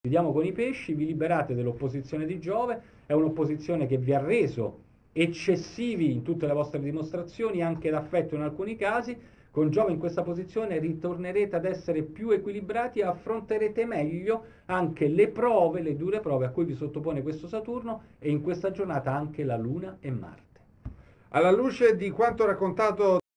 Chiudiamo con i pesci, vi liberate dell'opposizione di Giove, è un'opposizione che vi ha reso eccessivi in tutte le vostre dimostrazioni, anche d'affetto in alcuni casi. Con Giove in questa posizione ritornerete ad essere più equilibrati e affronterete meglio anche le prove, le dure prove a cui vi sottopone questo Saturno e in questa giornata anche la Luna e Marte. Alla luce di quanto raccontato